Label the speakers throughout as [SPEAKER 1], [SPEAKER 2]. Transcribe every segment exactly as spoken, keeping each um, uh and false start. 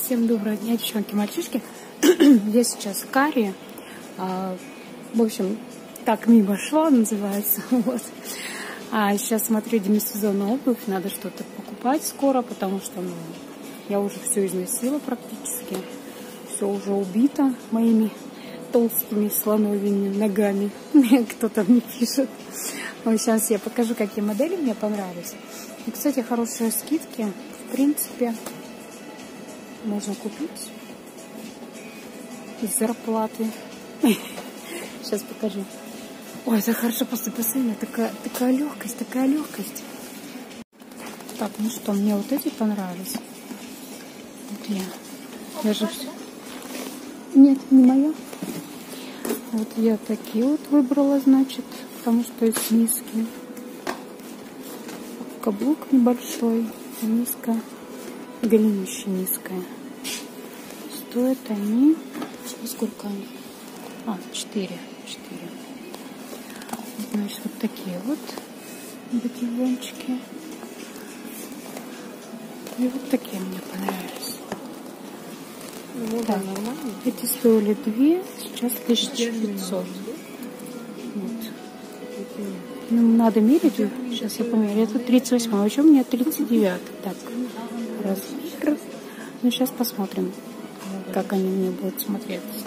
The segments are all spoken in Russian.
[SPEAKER 1] Всем доброго дня, девчонки, мальчишки. Я сейчас в Каре. А, в общем, так мимо шла, называется. Вот. А сейчас смотрю демисезонную обувь. Надо что-то покупать скоро, потому что ну, я уже все износила практически. Все уже убито моими толстыми слоновыми ногами. Кто-то мне пишет. Но сейчас я покажу, какие модели мне понравились. И, кстати, хорошие скидки. В принципе, можно купить из зарплаты. Сейчас покажу. Ой, это хорошо, просто посмотри, такая, такая легкость, такая легкость. Так, ну что, мне вот эти понравились. Вот я даже все. Нет, не моя. Вот я такие вот выбрала, значит, потому что есть низкие. Каблук небольшой, низко, голенище низкое. Стоят они, сколько они? А, четыре, четыре. Значит, вот такие вот ботиночки. И вот такие мне понравились.
[SPEAKER 2] Ну,
[SPEAKER 1] да, нормально. Эти стоили две, сейчас тысяча пятьсот. Вот. Ну, надо мерить. Сейчас я померю. Это тридцать восемь. А еще у меня тридцать девять. Так, размер. Ну, сейчас посмотрим, как они мне будут смотреться.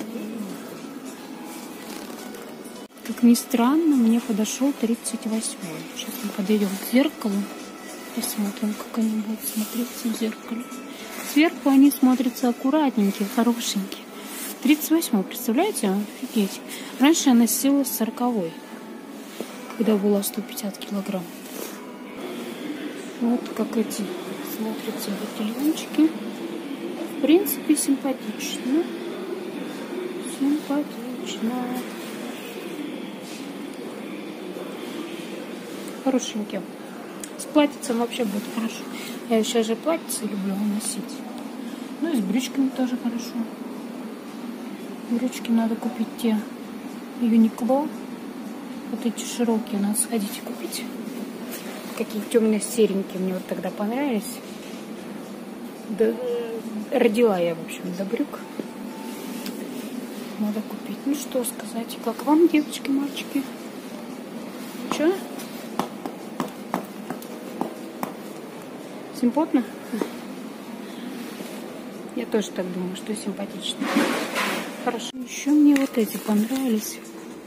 [SPEAKER 1] Как ни странно, мне подошел тридцать восемь. Сейчас мы подойдем к зеркалу. Посмотрим, как они будут смотреться в зеркале. Сверху они смотрятся аккуратненькие, хорошенькие. тридцать восемь, представляете? Офигеть. Раньше я носила сороковой, когда было сто пятьдесят килограмм. Вот как эти смотрятся ботильончики. В принципе, симпатично. Симпатично. Хорошенькие. С платьицем вообще будет хорошо. Я сейчас же платьице люблю носить. Ну и с брючками тоже хорошо. Брючки надо купить те Юникло. Вот эти широкие надо сходить и купить. Какие темные серенькие мне вот тогда понравились. Да, родила я, в общем, до брюк. Надо купить. Ну что сказать, как вам, девочки, мальчики? Че? Симпотно? Я тоже так думаю, что симпатично. Хорошо. Еще мне вот эти понравились.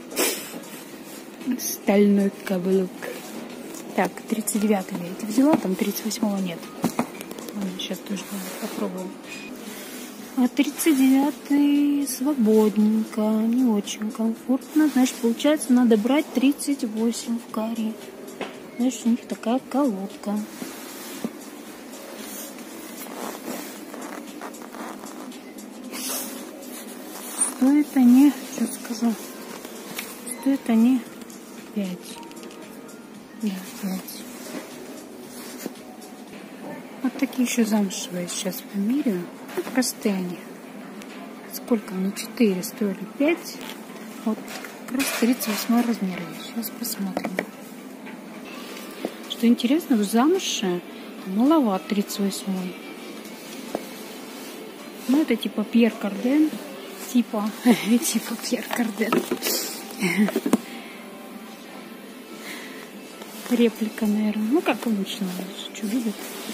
[SPEAKER 1] Стальной каблук. Так, тридцать девятый я эти взяла, там тридцать восьмого нет. Ладно, сейчас тоже попробуем. А тридцать девятый свободненько, не очень комфортно. Значит, получается, надо брать тридцать восемь в Каре. Значит, у них такая колодка. Стоят они, что скажу, стоят они пять. Да, пять. Вот такие еще замшевые сейчас померяю. Ну, простые они. Сколько они? четыре стоили пять. Вот как раз тридцать восьмой размер. Сейчас посмотрим. Что интересно, в замше маловат тридцать восьмой. Ну, это типа Пьер Карден. Типа, типа Пьер Карден. Реплика, наверное. Ну, как обычно. Что видят?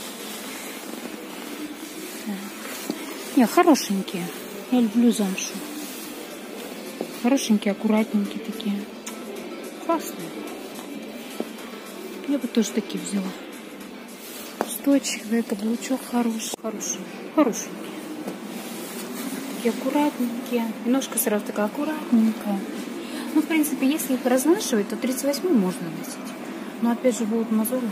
[SPEAKER 1] Не, хорошенькие. Я люблю замшу. Хорошенькие, аккуратненькие такие. Классные. Я бы тоже такие взяла. Устойчивые, каблучок хороший. Хороший. Хорошенькие. Такие аккуратненькие. Ножка сразу такая аккуратненькая. Ну, в принципе, если их разнашивать, то тридцать восьмой можно носить. Но опять же будут мозоли.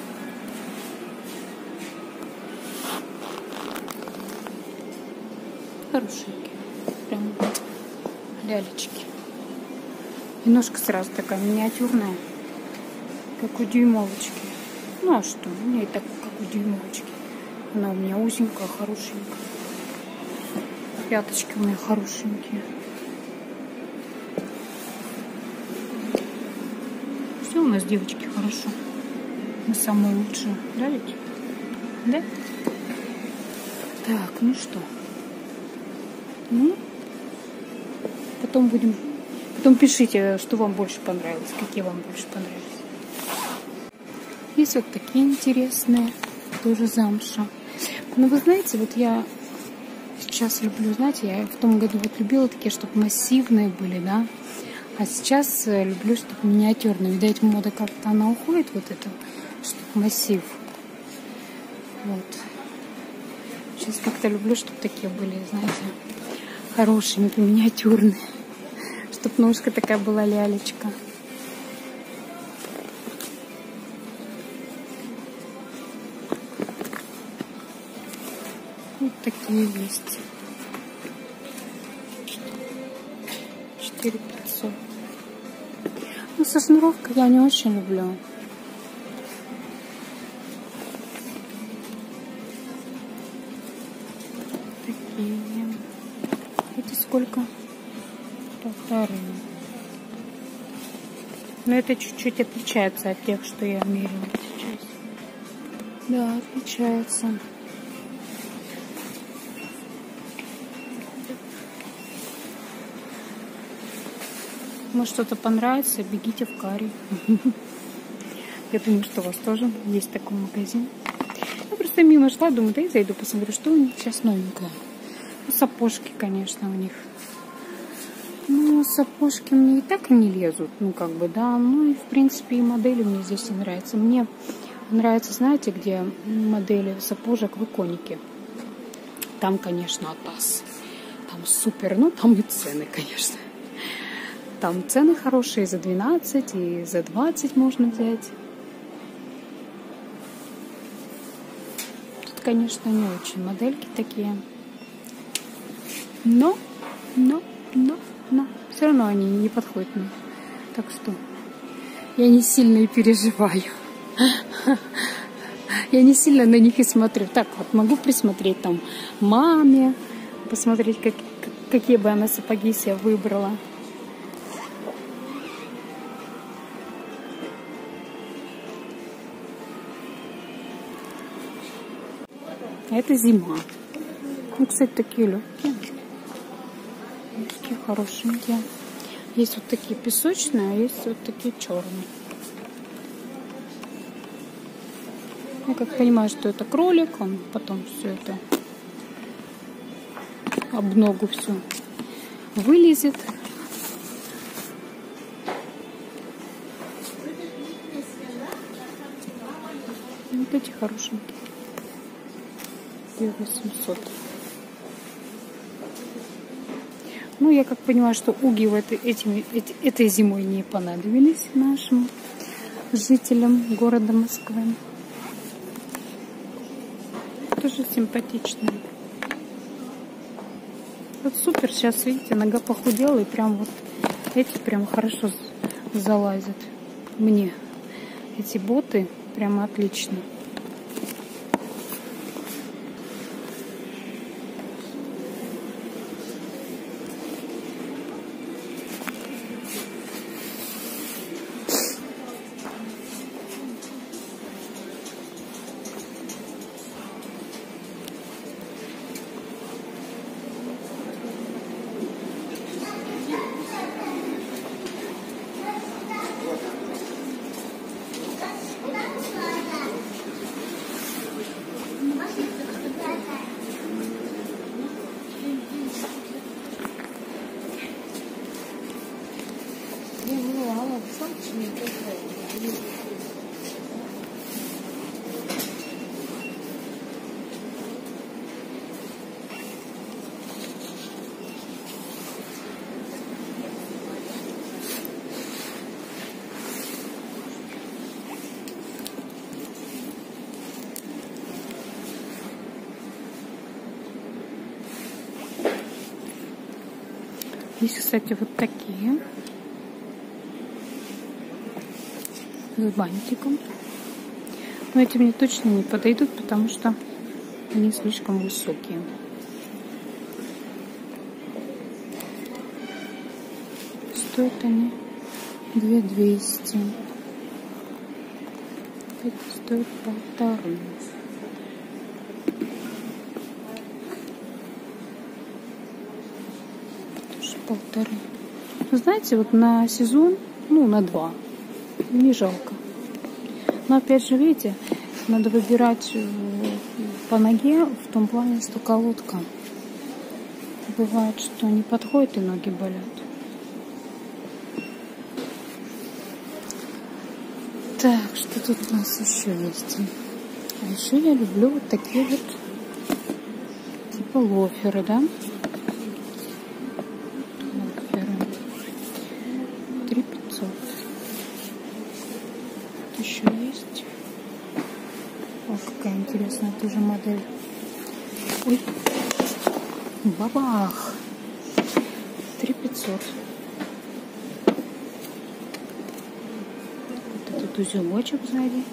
[SPEAKER 1] Хорошенькие. Прям лялечки. И ножка сразу такая миниатюрная. Как у дюймовочки. Ну а что? У меня и так, как у дюймовочки. Она у меня узенькая, хорошенькая. Пяточки у меня хорошенькие. Все у нас, девочки, хорошо. Мы самые лучшие. Да ведь? Да? Так, ну что, Ну, потом будем... Потом пишите, что вам больше понравилось, какие вам больше понравились. Есть вот такие интересные, тоже замша. Но вы знаете, вот я сейчас люблю, знаете, я в том году вот любила такие, чтобы массивные были, да. А сейчас люблю, чтобы миниатюрные. Видать, мода как-то она уходит, вот это, чтобы массив. Вот. Сейчас как-то люблю, чтобы такие были, знаете, хорошими, миниатюрные. Чтобы ножка такая была лялечка. Вот такие есть. четыре пятьсот. Ну, со шнуровкой я не очень люблю. Такие. Это сколько? Полторы. Но это чуть-чуть отличается от тех, что я мерила сейчас. Да, отличается. Может, что-то понравится, бегите в Кари. Я думаю, что у вас тоже есть такой магазин. Я просто мимо шла, думаю, да я зайду, посмотрю, что у них сейчас новенькое. Ну, сапожки, конечно, у них. Ну, сапожки мне и так не лезут, ну, как бы, да. Ну, и, в принципе, и модели мне здесь не нравятся. Мне нравится, знаете, где модели сапожек в Иконике. Там, конечно, Атас. Там супер, ну, там и цены, конечно. Там цены хорошие, за двенадцать, и за двадцать можно взять. Тут, конечно, не очень модельки такие. Но, но, но, но, все равно они не подходят мне. Так что я не сильно и переживаю. Я не сильно на них и смотрю. Так вот, могу присмотреть там маме, посмотреть, как, какие бы она сапоги себе выбрала. Это зима. Ну, кстати, такие легкие. Такие хорошенькие. Есть вот такие песочные, а есть вот такие черные. Я как понимаю, что это кролик, он потом все это об ногу все вылезет. Вот эти хорошенькие. восемьсот. Ну, я как понимаю, что уги в этой, этими, эти, этой зимой не понадобились нашим жителям города Москвы. Тоже симпатичные. Вот супер, сейчас, видите, нога похудела, и прям вот эти прям хорошо залазят. Мне эти боты прямо отлично. Есть, кстати, вот такие с бантиком. Но эти мне точно не подойдут, потому что они слишком высокие. Стоят они две тысячи двести. Это стоит полторы. полторы. Вы знаете, вот на сезон, ну, на два. Не жалко. Но опять же, видите, надо выбирать по ноге в том плане, что колодка. Бывает, что не подходит и ноги болят. Так, что тут у нас еще есть? А еще я люблю вот такие вот типа лоферы, да? Лоферы. три пятьсот. Тут еще есть. О, какая интересная тоже модель. Ой. Бабах. три пятьсот. Вот этот узелочек сзади.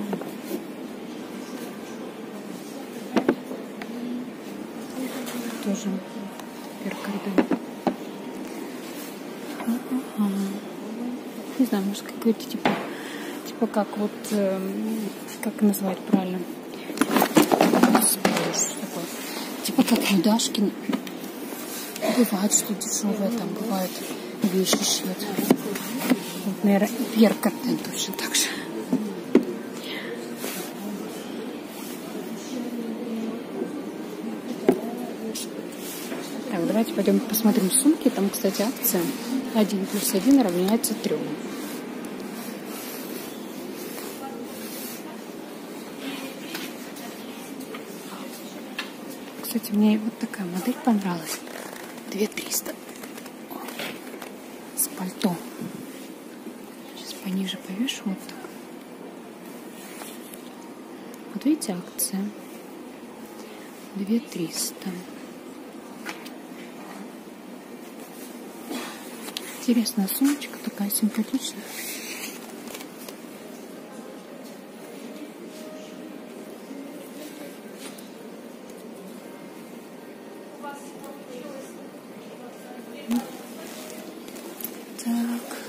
[SPEAKER 1] Тоже перкарден. Ага. Не знаю, может какой-то типа, типа как вот, э, как назвать правильно? Типа как Юдашкин. Бывает, что дешевые там бывают вещи шьют. Вот, наверное, перкарден точно так же. Так, давайте пойдем посмотрим сумки. Там, кстати, акция один плюс один равняется трем. Кстати, мне вот такая модель понравилась. две триста. С пальто. Сейчас пониже повешу вот так. Вот видите, акция. две триста. Интересная сумочка, такая симпатичная. Так.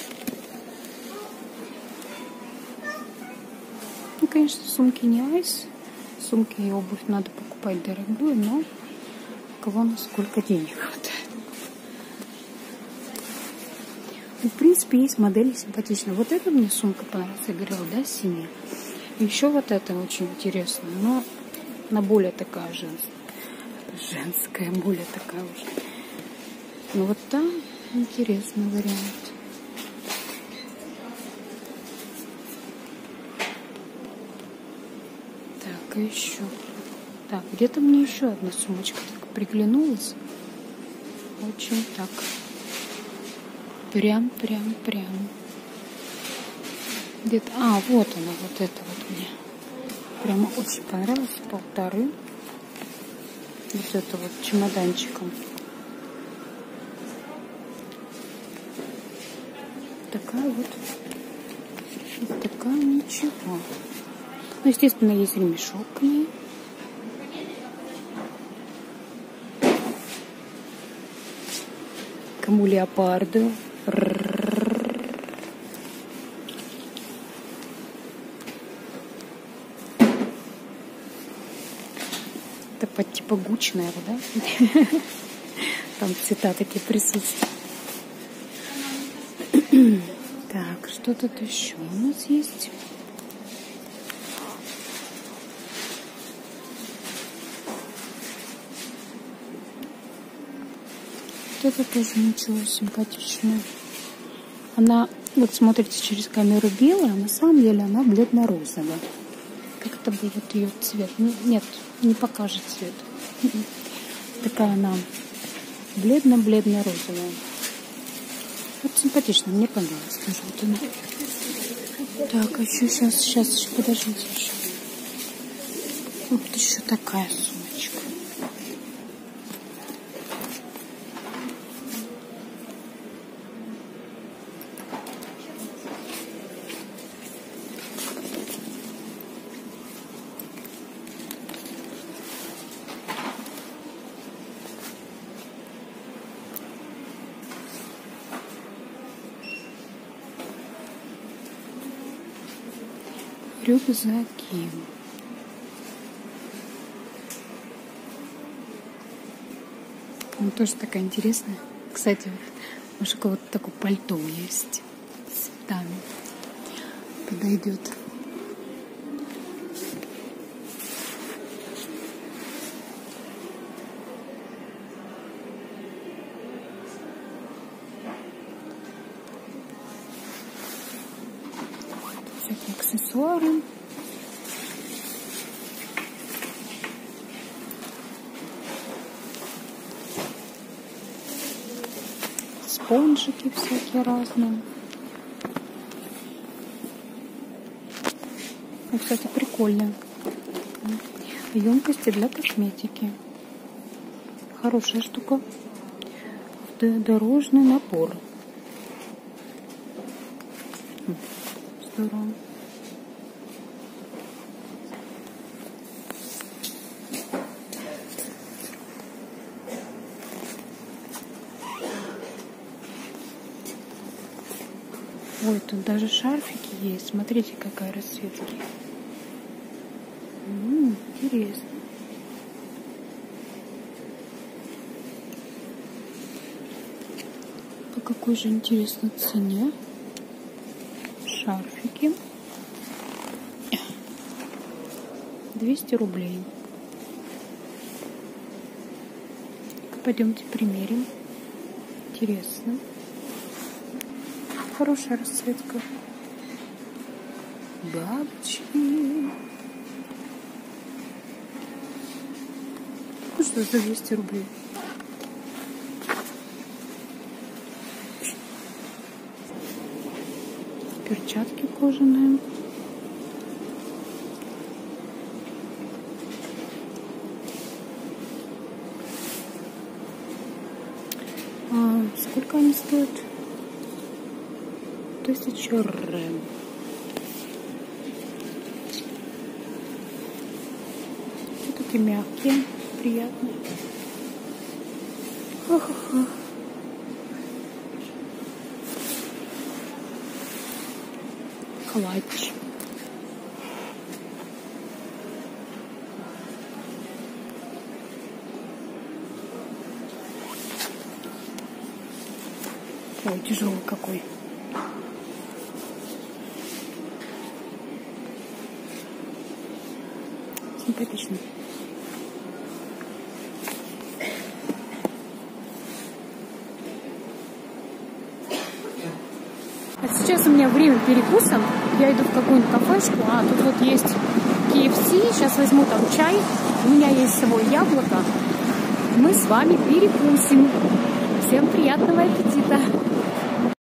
[SPEAKER 1] Ну, конечно, сумки не айс. Сумки и обувь надо покупать дорогую, но у кого на сколько денег хватает. В принципе, есть модели симпатичные. Вот эта мне сумка понравилась, я говорила, да, синяя. Еще вот эта очень интересная, но она более такая женская. Женская, более такая уже. Но вот там интересный вариант. Так, а еще. Так, где-то мне еще одна сумочка так приглянулась. Очень так. Прям, прям, прям. Где-то. А, вот она, вот это вот мне. Прямо очень понравилось. Полторы. Вот это вот чемоданчиком. Такая вот. Вот такая ничего. Ну, естественно, есть ремешок к ней. Кому леопарду. Это под типа Гуччи, наверное, да? Там цвета такие присутствуют. Так, что тут еще у нас есть? Вот это тоже ничего, симпатичная. Она, вот смотрите, через камеру белая, а на самом деле она бледно-розовая. Как это будет ее цвет? Нет, не покажет цвет. Такая она бледно-бледно-розовая. Вот симпатично, мне понравилось тоже вот она. Так, а еще сейчас, сейчас, еще, подождите еще. Вот еще такая сумочка. Рюкзаки. Она тоже такая интересная. Кстати, вот, может, вот такое пальто есть с цветами. Подойдет. Всякие аксессуары. Спонжики всякие разные. Ну, кстати, прикольно. Емкости для косметики. Хорошая штука. Дорожный набор. Здорово. Ой, тут даже шарфики есть. Смотрите, какая расцветка. М-м, интересно. По какой же интересной цене? Шарфики. двести рублей. Пойдемте примерим. Интересно. Хорошая расцветка. Бабочки. Ну что за двести рублей? Перчатки кожаные. А сколько они стоят? Тысяча рэм. Вот такие мягкие, приятные. Ха-ха-ха. Клатч. Ой, тяжелый какой. Симпатично. А сейчас у меня время перекуса. Я иду в какую-нибудь кафешку. А, тут вот есть кей эф си. Сейчас возьму там чай. У меня есть с собой яблоко. Мы с вами перекусим. Всем приятного аппетита.